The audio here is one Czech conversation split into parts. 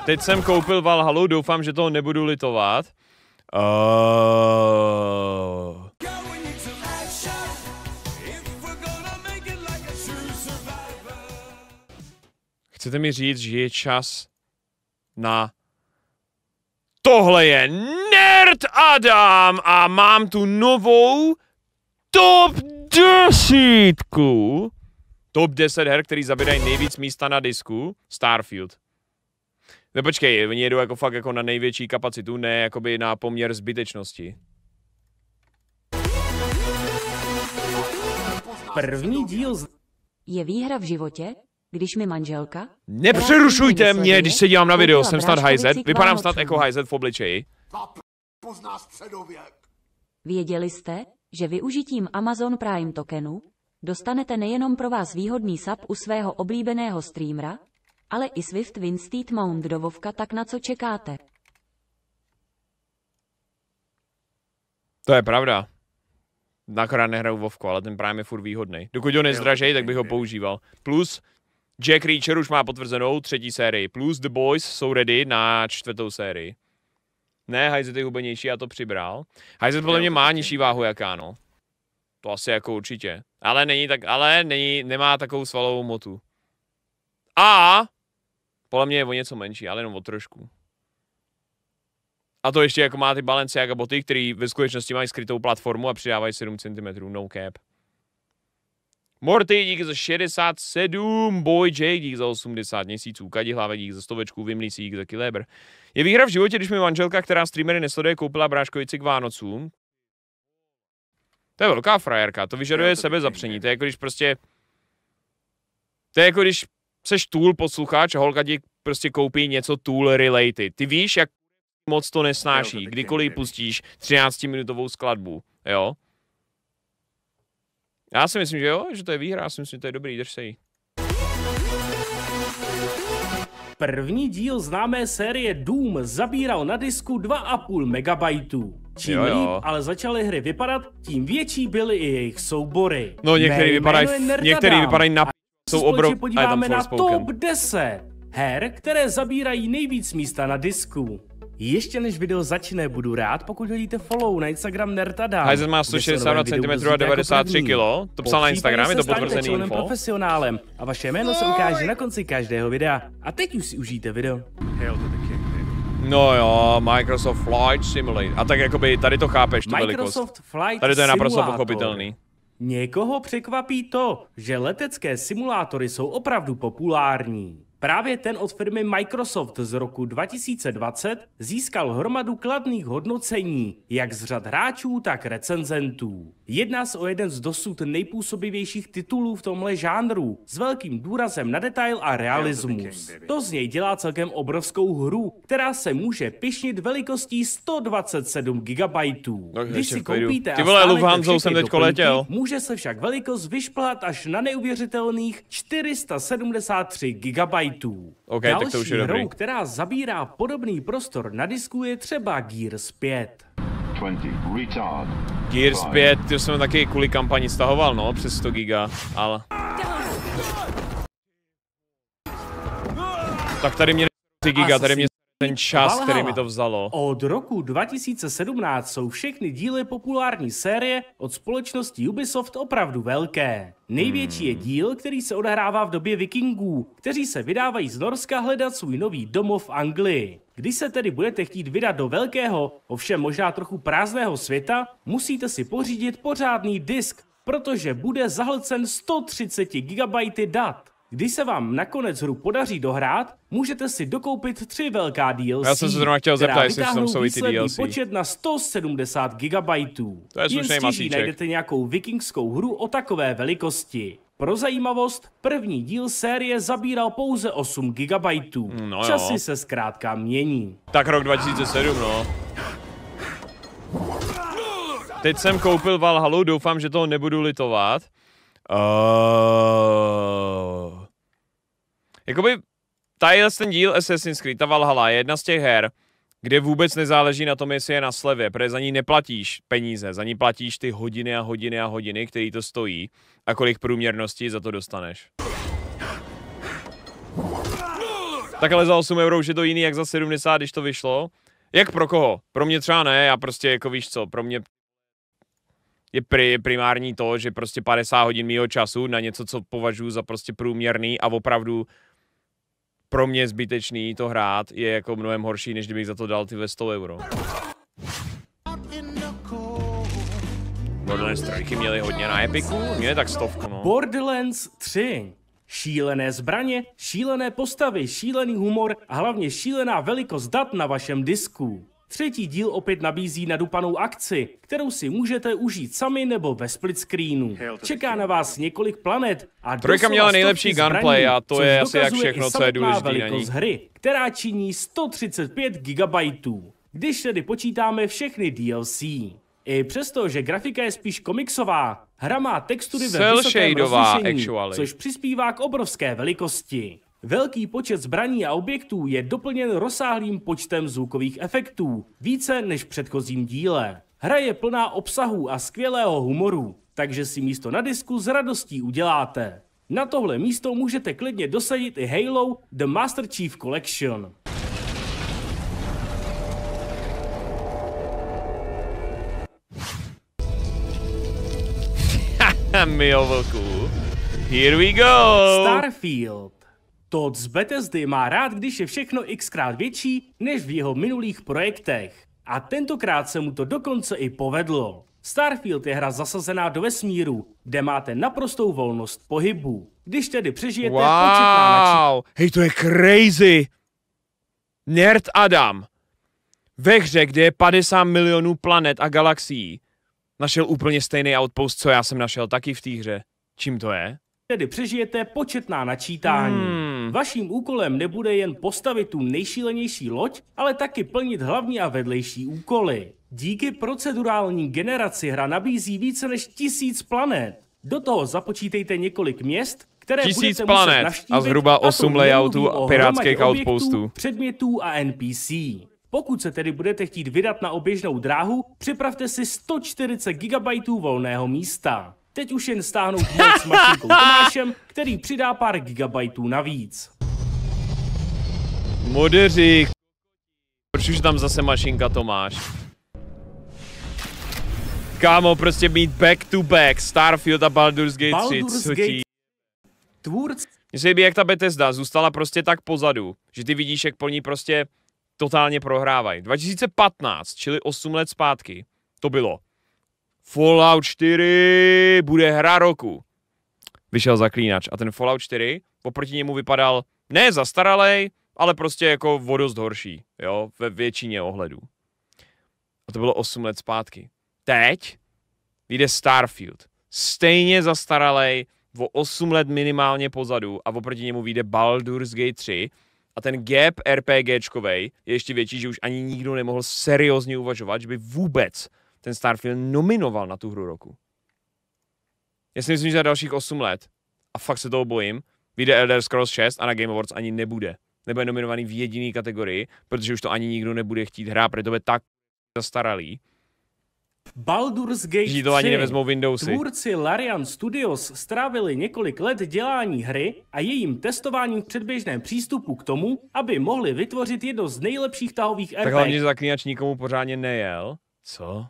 Teď jsem koupil Valhalu, doufám, že toho nebudu litovat. Chcete mi říct, že je čas na... Tohle je Nerd Adam a mám tu novou top 10. Top 10 her, který zabírají nejvíc místa na disku. Starfield. No počkej, oni jedou jako fakt jako na největší kapacitu, ne jakoby na poměr zbytečnosti. První díl Je výhra v životě, když mi manželka... Nepřerušujte mě, když se dívám na video, jsem snad hajzet, vypadám snad jako hajzet v obličeji. Věděli jste, že využitím Amazon Prime tokenu dostanete nejenom pro vás výhodný sub u svého oblíbeného streamera, ale i Swift Winstead Mount do Vovka, tak na co čekáte? To je pravda. Nakorát nehraju Vovku, ale ten Prime je furt výhodný. Dokud ho nezdražej, tak bych ho používal. Plus Jack Reacher už má potvrzenou 3. sérii. Plus The Boys jsou ready na 4. sérii. Ne, Hajzet je hubenější, já to přibral. Hajzet podle mě má nižší váhu jak ano. To asi jako určitě. Nemá takovou svalovou motu. A podle mě je o něco menší, ale jenom o trošku. A to ještě jako má ty Balenciaga boty, který ve skutečnosti mají skrytou platformu a přidávají 7 cm, no cap. Morty, díky za 67, Boy J, díky za 80 měsíců, Kadihlava, díky za 100, Vymlící, díky za kilébr. Je výhra v životě, když mi manželka, která streamery nesleduje, koupila bráškovici k Vánocům. To je velká frajerka, to vyžaduje sebezapření, to je jako když prostě... To je jako když seš tool posluchač a holka ti prostě koupí něco tool related. Ty víš, jak moc to nesnáší, kdykoliv pustíš 13-minutovou skladbu, jo? Já si myslím, že jo, že to je výhra, já si myslím, že to je dobrý, drž se jí. První díl známé série Doom zabíral na disku 2,5 MB. Čím líp ale začaly hry vypadat, tím větší byly i jejich soubory. No některý vypadají na jsou obrovské. Podíváme na top 10 her, které zabírají nejvíc místa na disku. Ještě než video začne, budu rád, pokud hodíte follow na Instagram Nerd Adam. Hajzet má 162 cm a 93 kg. To psal na Instagram, je to potvrzený info. Profesionálem a vaše jméno se ukáže na konci každého videa. A teď už si užijte video. No jo, Microsoft Flight Simulator. A tak jakoby tady to chápeš, tu velikost. Tady to je naprosto pochopitelný. Někoho překvapí to, že letecké simulátory jsou opravdu populární. Právě ten od firmy Microsoft z roku 2020 získal hromadu kladných hodnocení, jak z řad hráčů, tak recenzentů. Jedná se o jeden z dosud nejpůsobivějších titulů v tomhle žánru, s velkým důrazem na detail a realismus. To z něj dělá celkem obrovskou hru, která se může pyšnit velikostí 127 GB. Když si koupíte a stánete všechny doplňky, může se však velikost vyšplhat až na neuvěřitelných 473 GB. Okay, další tak to už je hrou, která zabírá podobný prostor na disku, je třeba Gears 5. Gears 5, to jsem taky kvůli kampani stahoval, no, přes 100 giga, ale... Tak tady mě 3 giga, tady mě ten čas, který mi to vzalo. Od roku 2017 jsou všechny díly populární série od společnosti Ubisoft opravdu velké. Největší je díl, který se odehrává v době vikingů, kteří se vydávají z Norska hledat svůj nový domov v Anglii. Když se tedy budete chtít vydat do velkého, ovšem možná trochu prázdného světa, musíte si pořídit pořádný disk, protože bude zahlcen 130 GB dat. Když se vám nakonec hru podaří dohrát, můžete si dokoupit 3 velká DLC, já jsem se zrovna chtěl zeptat, jestli tam jsou i ty DLC. Počet na 170 GB. To je slušný masíček. Najdete nějakou vikingskou hru o takové velikosti. Pro zajímavost, první díl série zabíral pouze 8 GB. No Časy se zkrátka mění. Tak rok 2007, no. Teď jsem koupil Valhalu, doufám, že toho nebudu litovat. Jakoby tadyhle ten díl Assassin's Creed, ta Valhalla, je jedna z těch her, kde vůbec nezáleží na tom, jestli je na slevě, protože za ní neplatíš peníze, za ní platíš ty hodiny a hodiny a hodiny, který to stojí a kolik průměrnosti za to dostaneš. Takhle za 8 € už je to jiný jak za 70, když to vyšlo. Jak pro koho? Pro mě třeba ne, já prostě jako víš co, pro mě je primární to, že prostě 50 hodin mýho času na něco, co považuji za prostě průměrný a opravdu pro mě zbytečný to hrát je jako mnohem horší, než kdybych za to dal ty 100 €. Borderlands 3 měli hodně na Epiku, měli tak 100, no. Borderlands 3. Šílené zbraně, šílené postavy, šílený humor a hlavně šílená velikost dat na vašem disku. Třetí díl opět nabízí nadupanou akci, kterou si můžete užít sami nebo ve split screenu. Čeká na vás několik planet a Trojka měla nejlepší gunplay a to je asi jak všechno, co je důležité na ní. Hry, která činí 135 GB. Když tedy počítáme všechny DLC. I přesto, že grafika je spíš komiksová, hra má textury ve vysokém rozlišení, což přispívá k obrovské velikosti. Velký počet zbraní a objektů je doplněn rozsáhlým počtem zvukových efektů, více než v předchozím díle. Hra je plná obsahu a skvělého humoru, takže si místo na disku s radostí uděláte. Na tohle místo můžete klidně dosadit i Halo The Master Chief Collection. Mio vlku. Here we go! Starfield. Todd z Bethesdy má rád, když je všechno xkrát větší, než v jeho minulých projektech. A tentokrát se mu to dokonce i povedlo. Starfield je hra zasazená do vesmíru, kde máte naprostou volnost pohybu. Když tedy přežijete početná načítání. Hej, to je crazy! Nerd Adam ve hře, kde je 50 milionů planet a galaxií, našel úplně stejný outpost, co já jsem našel taky v té hře. Čím to je? Tedy přežijete početná načítání. Vaším úkolem nebude jen postavit tu nejšílenější loď, ale taky plnit hlavní a vedlejší úkoly. Díky procedurální generaci hra nabízí více než 1000 planet. Do toho započítejte několik měst, které 1000 budete planet muset navštívit, a zhruba 8 layoutů a pirátských outpostů. Předmětů a NPC. Pokud se tedy budete chtít vydat na oběžnou dráhu, připravte si 140 GB volného místa. Teď už jen stáhnout mod s mašinkou Tomášem, který přidá pár gigabajtů navíc. Modeři, proč už tam zase mašinka Tomáš? Kámo, prostě mít back to back Starfield a Baldur's Gate 3, co ti? Tvůrci. Mně se líbí, jak ta Bethesda zůstala prostě tak pozadu, že ty vidíš, jak po ní prostě totálně prohrávají. 2015, čili 8 let zpátky, to bylo. Fallout 4 bude hra roku. Vyšel Zaklínač a ten Fallout 4 oproti němu vypadal ne zastaralej, ale prostě jako o dost horší, jo, ve většině ohledů. A to bylo 8 let zpátky. Teď vyjde Starfield. Stejně zastaralej, o 8 let minimálně pozadu a oproti němu vyjde Baldur's Gate 3 a ten gap RPGčkovej je ještě větší, že už ani nikdo nemohl seriózně uvažovat, že by vůbec ten Starfield nominoval na tu hru roku. Já si myslím, že za dalších 8 let, a fakt se toho bojím, vyjde Elder Scrolls 6 a na Game Awards ani nebude. Nebude nominovaný v jediný kategorii, protože už to ani nikdo nebude chtít hrát, protože to bude tak zastaralý. Baldur's Gate 3. To ani nevezmou Windowsy. Tvůrci Larian Studios strávili několik let dělání hry a jejím testováním v předběžném přístupu k tomu, aby mohli vytvořit jedno z nejlepších tahových RPG. Tak hlavně Zaklínač nikomu pořádně nejel. Co?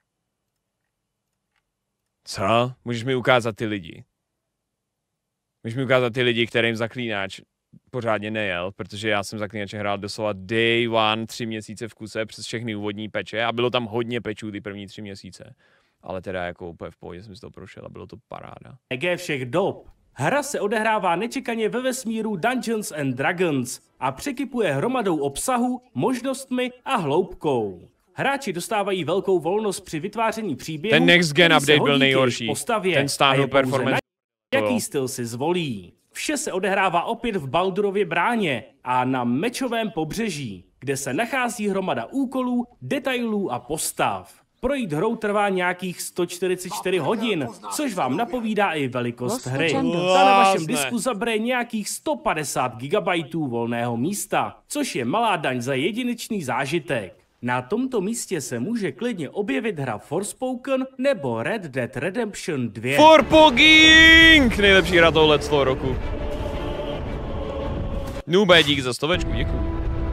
Co? Můžeš mi ukázat ty lidi. Můžeš mi ukázat ty lidi, kterým Zaklínač pořádně nejel, protože já jsem Zaklínače hrál doslova day one, 3 měsíce v kuse přes všechny úvodní peče a bylo tam hodně pečů ty první 3 měsíce. Ale teda jako úplně v pohodě jsem si to prošel a bylo to paráda. RPG všech dob. Hra se odehrává nečekaně ve vesmíru Dungeons and Dragons a překypuje hromadou obsahu, možnostmi a hloubkou. Hráči dostávají velkou volnost při vytváření příběhu. Ten next gen update byl nejhorší. Ten stáhnul performance. Jaký styl si zvolí. Vše se odehrává opět v Baldurově bráně a na Mečovém pobřeží, kde se nachází hromada úkolů, detailů a postav. Projít hrou trvá nějakých 144 hodin, což vám napovídá i velikost hry. Ta na vašem disku zabere nějakých 150 GB volného místa, což je malá daň za jedinečný zážitek. Na tomto místě se může klidně objevit hra Forspoken nebo Red Dead Redemption 2. Forpoging! Nejlepší hra tohoto roku. Nube, dík za 100, děkuju.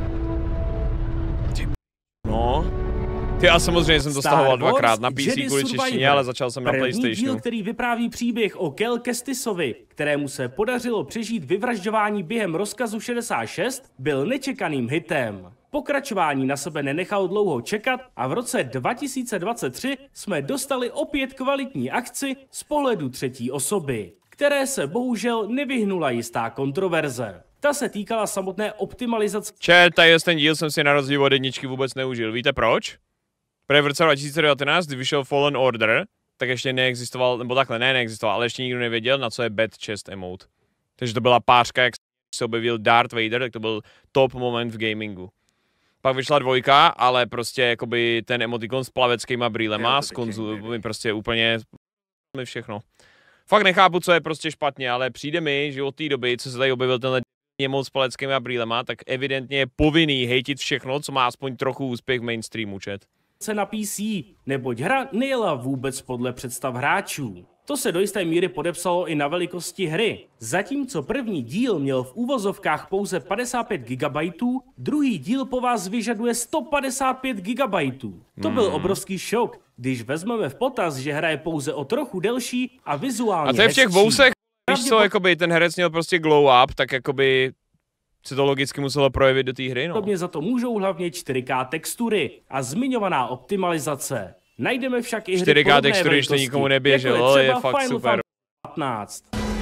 No. Ty a samozřejmě jsem to stahoval dvakrát na PC kvůli češtině, ale začal jsem na PlayStationu. Díl, který vypráví příběh o Kel Kestisovi, kterému se podařilo přežít vyvražďování během rozkazu 66, byl nečekaným hitem. Pokračování na sebe nenechalo dlouho čekat a v roce 2023 jsme dostali opět kvalitní akci z pohledu třetí osoby, které se bohužel nevyhnula jistá kontroverze. Ta se týkala samotné optimalizace. Tady ten díl jsem si na rozdíl od jedničky vůbec neužil. Víte proč? Protože v roce 2019, kdy vyšel Fallen Order, tak ještě neexistoval, nebo takhle neexistoval, ale ještě nikdo nevěděl, na co je Bad Chest emote. Takže to byla pářka, jak se objevil Darth Vader, tak to byl top moment v gamingu. Pak vyšla 2, ale prostě jakoby ten emotikon s plaveckýma brýlema, s konzolemi prostě úplně všechno. Fakt nechápu, co je prostě špatně, ale přijde mi, že od té doby, co se tady objevil tenhle emote s plaveckýma brýlema, tak evidentně je povinný hejtit všechno, co má aspoň trochu úspěch v mainstreamu, chat. Na PC, neboť hra nejela vůbec podle představ hráčů. To se do jisté míry podepsalo i na velikosti hry. Zatímco první díl měl v úvozovkách pouze 55 GB, druhý díl po vás vyžaduje 155 GB. To byl obrovský šok, když vezmeme v potaz, že hra je pouze o trochu delší a vizuálně a to je v těch vousech, víš co, jakoby ten herec měl prostě glow up, tak jakoby se to logicky muselo projevit do té hry, no. Podobně za to můžou hlavně 4K textury a zmiňovaná optimalizace. Najdeme však i hry 4K textury, když to nikomu neběželo, je fakt super. 15.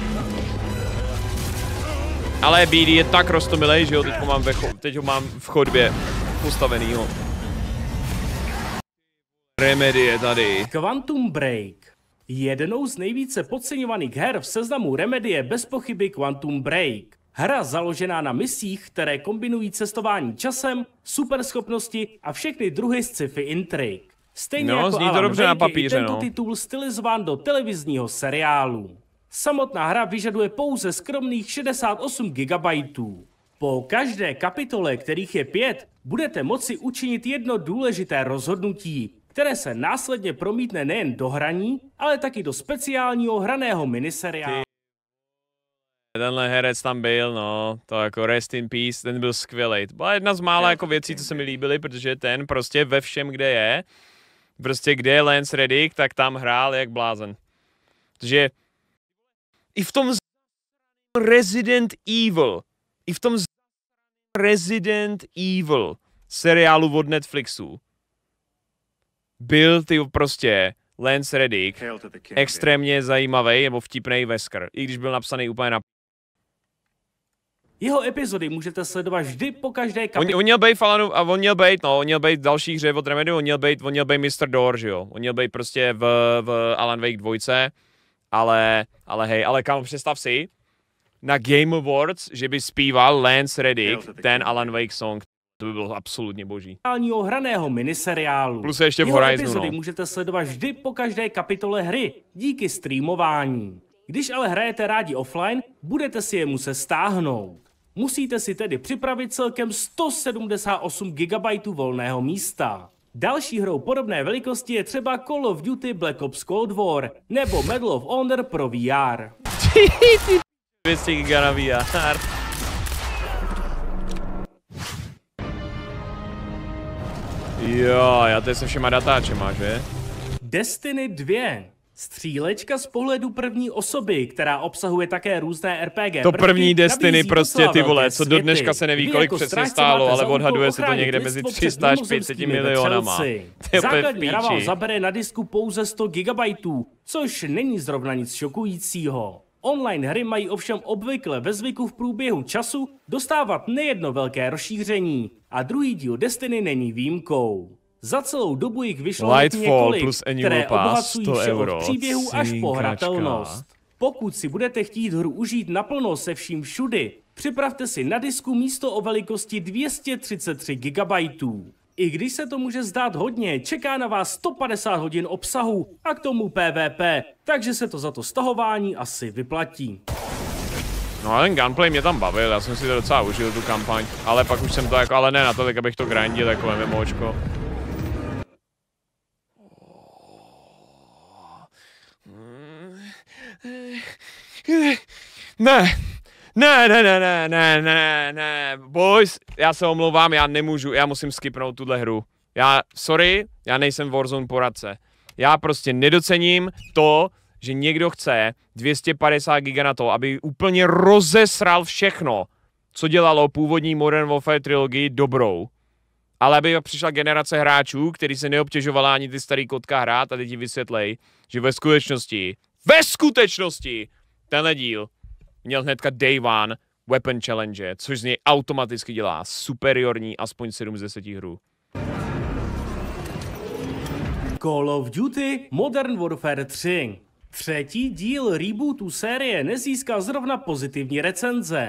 Ale BD je tak roztomilej, že jo, teď ho mám v chodbě postavenýho. Remedy je tady. Quantum Break. Jednou z nejvíce podceňovaných her v seznamu Remedy je bez pochyby Quantum Break. Hra založená na misích, které kombinují cestování časem, superschopnosti a všechny druhy sci-fi intrik. Stejně jako Alan Wake je tento titul stylizován do televizního seriálu. Samotná hra vyžaduje pouze skromných 68 GB. Po každé kapitole, kterých je 5, budete moci učinit jedno důležité rozhodnutí, které se následně promítne nejen do hraní, ale taky do speciálního hraného miniseriálu. Tenhle herec tam byl, no, to jako rest in peace, ten byl skvělej. To byla jedna z mála jako věcí, co se mi líbily, protože ten prostě ve všem, kde je, prostě kde je Lance Reddick, tak tam hrál jak blázen. Protože i v tom Resident Evil seriálu od Netflixu byl ty prostě Lance Reddick extrémně zajímavý nebo vtipnej Wesker, i když byl napsaný úplně na... Jeho epizody můžete sledovat vždy po každé kapitole. On měl být v další hře od Remedy, on měl být Mr. Door, že jo. On měl být prostě v Alan Wake 2, ale kam představ si, na Game Awards, že by zpíval Lance Reddick ten Alan Wake song. To by bylo absolutně boží. Hraného miniseriálu. Plus ještě v Jeho Horizonu, epizody no. můžete sledovat vždy po každé kapitole hry, díky streamování. Když ale hrajete rádi offline, budete si je muset stáhnout. Musíte si tedy připravit celkem 178 GB volného místa. Další hrou podobné velikosti je třeba Call of Duty Black Ops Cold War nebo Medal of Honor pro VR. 200 GB na VR. Jo, já to je se všema datáčema, že? Destiny 2. Střílečka z pohledu první osoby, která obsahuje také různé RPG. To první Destiny prostě, ty vole, co do dneška se neví, kolik přesně stálo, ale odhaduje se to někde mezi 300 až 500 milionama. Základní hra vám zabere na disku pouze 100 GB, což není zrovna nic šokujícího. Online hry mají ovšem obvykle ve zvyku v průběhu času dostávat nejedno velké rozšíření a druhý díl Destiny není výjimkou. Za celou dobu jich vyšlo několik, které obohacují vše od příběhu až po hratelnost. Pokud si budete chtít hru užít naplno se vším všudy, připravte si na disku místo o velikosti 233 GB. I když se to může zdát hodně, čeká na vás 150 hodin obsahu a k tomu PvP, takže se to za to stahování asi vyplatí. No a ten gunplay mě tam bavil, já jsem si to docela užil, tu kampaň, ale pak už jsem to jako, ale ne natolik, abych to grindil jako MMOčko. Ne, boys, já se omlouvám, já nemůžu, já musím skipnout tuhle hru. Sorry, já nejsem Warzone poradce. Já prostě nedocením to, že někdo chce 250 giga na to, aby úplně rozesral všechno, co dělalo původní Modern Warfare trilogii dobrou. Ale aby přišla generace hráčů, který se neobtěžovala ani ty starý kotka hrát, a teď ti vysvětlej, že ve skutečnosti, tenhle díl měl hnedka Day One Weapon Challenge, což z něj automaticky dělá superiorní aspoň 7 z 10 hru. Call of Duty Modern Warfare 3. Třetí díl rebootu série nezískal zrovna pozitivní recenze.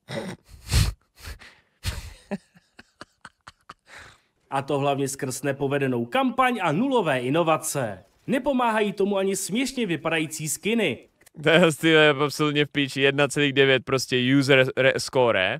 A to hlavně skrz nepovedenou kampaň a nulové inovace. Nepomáhají tomu ani směšně vypadající skiny. To je absolutně v píči, 1,9 prostě user score.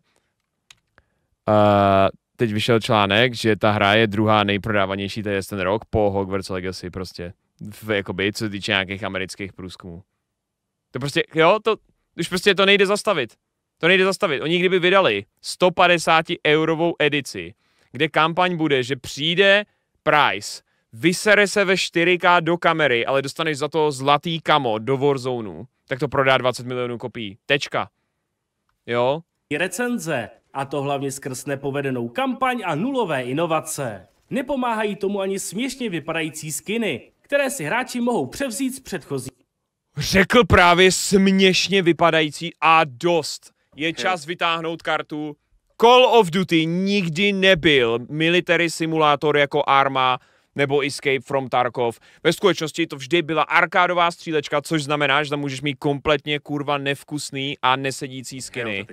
Teď vyšel článek, že ta hra je druhá nejprodávanější ten rok po Hogwarts Legacy prostě. Jakoby, co se týče nějakých amerických průzkumů. To prostě, jo, už prostě to nejde zastavit. To nejde zastavit. Oni kdyby vydali 150 eurovou edici, kde kampaň bude, že přijde price, vysere se ve 4K do kamery, ale dostaneš za to zlatý kamo do Warzone, tak to prodá 20 milionů kopií. Tečka. Jo? Recenze. A to hlavně skrz nepovedenou kampaň a nulové inovace. Nepomáhají tomu ani směšně vypadající skiny, které si hráči mohou převzít z předchozí. Řekl právě směšně vypadající a dost. Je čas vytáhnout kartu. Call of Duty nikdy nebyl military simulátor jako Arma nebo Escape from Tarkov. Ve skutečnosti to vždy byla arkádová střílečka, což znamená, že tam můžeš mít kompletně kurva nevkusný a nesedící skiny.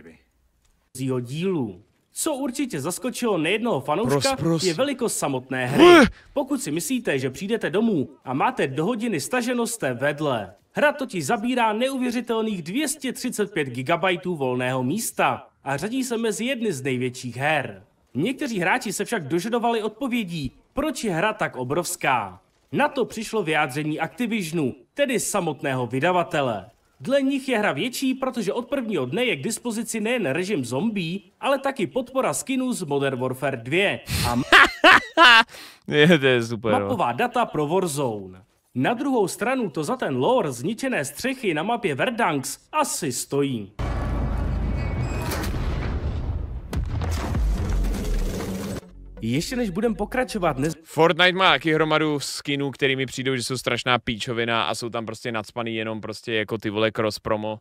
Dílu. Co určitě zaskočilo nejednoho fanouška, je velikost samotné hry. Pokud si myslíte, že přijdete domů a máte do hodiny staženo, jste vedle. Hra totiž zabírá neuvěřitelných 235 GB volného místa a řadí se mezi jedny z největších her. Někteří hráči se však dožadovali odpovědí, proč je hra tak obrovská. Na to přišlo vyjádření Activisionu, tedy samotného vydavatele. Dle nich je hra větší, protože od prvního dne je k dispozici nejen režim zombie, ale taky podpora skinů z Modern Warfare 2 a to je super, mapová data pro Warzone. Na druhou stranu to za ten lore zničené střechy na mapě Verdansk asi stojí. Ještě než budeme pokračovat, Fortnite má taky hromadu skinů, který mi přijdou, že jsou strašná píčovina a jsou tam prostě nacpaný jenom prostě jako ty vole cross promo.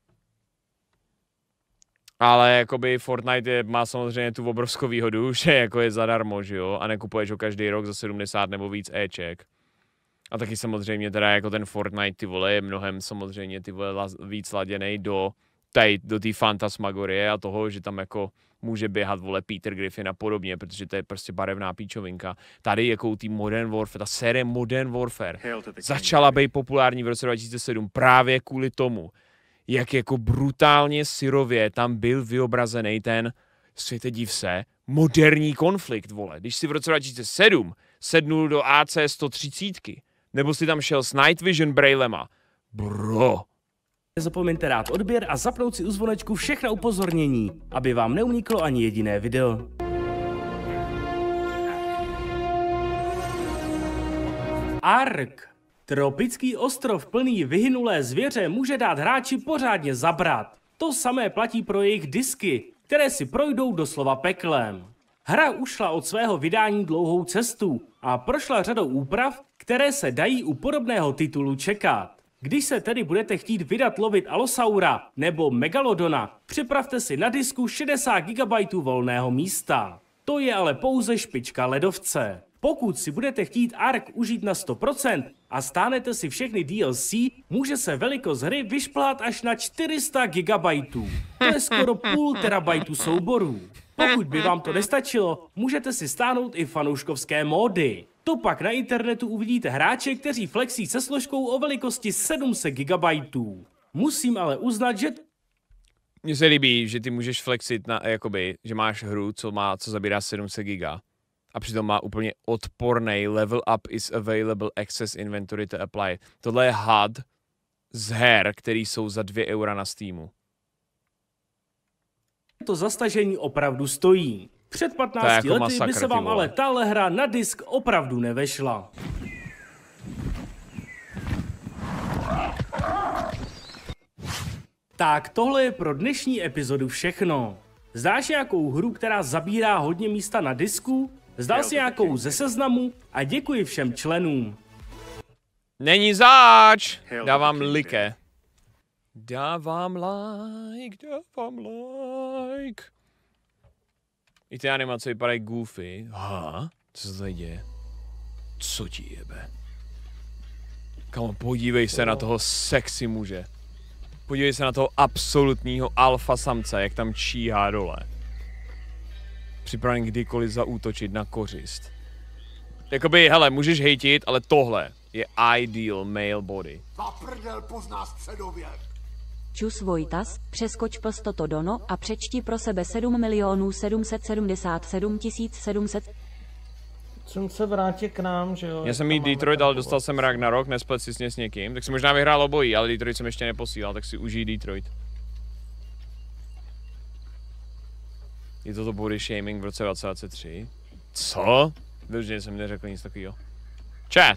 Ale jakoby Fortnite má samozřejmě tu obrovskou výhodu, že jako je zadarmo, že jo, a nekupuješ ho každý rok za 70 nebo víc éček. A taky samozřejmě teda jako ten Fortnite, ty vole, je mnohem samozřejmě ty vole víc laděnej do té fantasmagorie a toho, že tam jako může běhat, vole, Peter Griffin a podobně, protože to je prostě barevná píčovinka. Tady jako tý Modern Warfare, ta série Modern Warfare začala být populární v roce 2007 právě kvůli tomu, jak jako brutálně syrově tam byl vyobrazený ten, světe div se, moderní konflikt, vole. Když si v roce 2007 sednul do AC 130, nebo si tam šel s Night Vision Braillema, bro. Nezapomeňte dát odběr a zapnout si u zvonečku všechna upozornění, aby vám neuniklo ani jediné video. Ark. Tropický ostrov plný vyhynulé zvěře může dát hráči pořádně zabrat. To samé platí pro jejich disky, které si projdou doslova peklem. Hra ušla od svého vydání dlouhou cestu a prošla řadou úprav, které se dají u podobného titulu čekat. Když se tedy budete chtít vydat lovit Allosaura nebo Megalodona, připravte si na disku 60 GB volného místa. To je ale pouze špička ledovce. Pokud si budete chtít Ark užít na 100% a stánete si všechny DLC, může se velikost hry vyšplhat až na 400 GB. To je skoro půl terabajtu souborů. Pokud by vám to nestačilo, můžete si stáhnout i fanouškovské módy. To pak na internetu uvidíte hráče, kteří flexí se složkou o velikosti 700 GB. Musím ale uznat, že mně se líbí, že ty můžeš flexit na, jakoby, že máš hru, co zabírá 700 GB. A přitom má úplně odporný level up is available access inventory to apply. Tohle je HUD z her, který jsou za 2 € na Steamu. to zastažení opravdu stojí. Před 15 jako lety masakr, by se ty vám vole. ale tahle hra na disk opravdu nevešla. Tak tohle je pro dnešní epizodu všechno. Zdáš nějakou hru, která zabírá hodně místa na disku? Zdal si nějakou ze seznamu? A děkuji všem členům. Není zač! Dávám like. Dávám like. I ty animace vypadají goofy. Aha, co se tady děje? Co ti jebe? Kamo, podívej se na toho sexy muže. Podívej se na toho absolutního alfa samce, jak tam číhá dole. Připravený kdykoliv zaútočit na kořist. Jakoby, hele, můžeš hejtit, ale tohle je ideal male body. Za prdel pozná středověk. Čus Vojtas, přeskoč Plstoto Dono a přečti pro sebe 7 777 700. Jsem se vrátil k nám, že jo? Já jsem mít Detroit, ale dostal jsem Ragnarok, nesplet si s někým, tak si možná vyhrál obojí, ale Detroit jsem ještě neposílal, tak si užij Detroit. Je to body shaming v roce 2023? Co? Vyloženě jsem neřekl nic takového. Chat!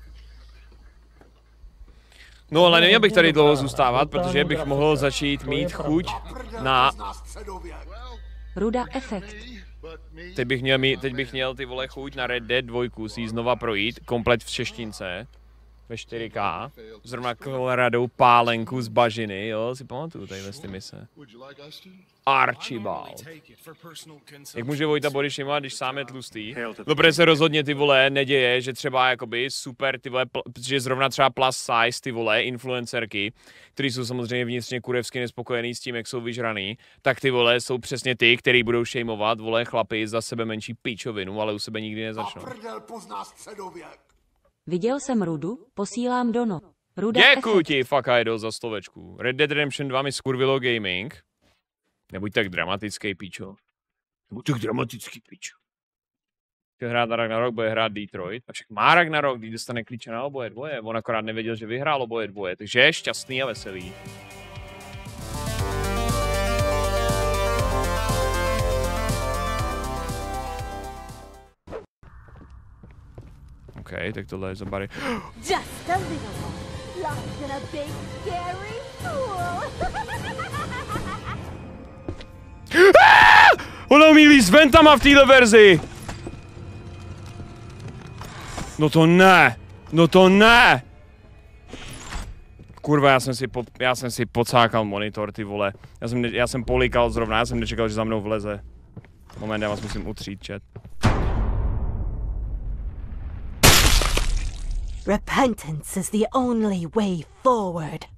No ale neměl bych tady dlouho zůstávat, protože bych mohl začít mít chuť na... Ruda Efekt. Teď bych měl ty vole chuť na Red Dead 2 si ji znova projít, komplet v češtince. Ve 4K. Zrovna Coloradou pálenku z bažiny, jo, si pamatuju tady ty mise. Archibald. Jak může Vojta body shameovat, když sám je tlustý? Dobře se rozhodně ty vole neděje, že třeba jakoby super ty vole, protože zrovna třeba plus size ty vole influencerky, který jsou samozřejmě vnitřně kurevsky nespokojený s tím, jak jsou vyžraný, tak ty vole jsou přesně ty, který budou shameovat vole chlapy za sebe menší píčovinu, ale u sebe nikdy nezačnou. Viděl jsem Rudu, posílám Dono. Ruda Děkuji ti, fuck idol, za stovečku. Red Dead Redemption 2 mi skurvilo gaming. Nebuď tak dramatický, píčo. Nebuď tak dramatický, píčo. Chtěl hrát na Ragnarok, bude hrát Detroit. A však má Ragnarok, když dostane klíče na oboje dvoje. On akorát nevěděl, že vyhrál oboje dvoje. Takže je šťastný a veselý. OK, tak tohle je za bary. Just a little one, lost in a big scary pool. Ona umí líst ventama v téhle verzi! No to ne! No to ne! Kurva, já jsem si pocákal monitor, ty vole. Já jsem polikal zrovna, já jsem nečekal, že za mnou vleze. Moment, já vás musím utřít, chat. Repentance is the only way forward.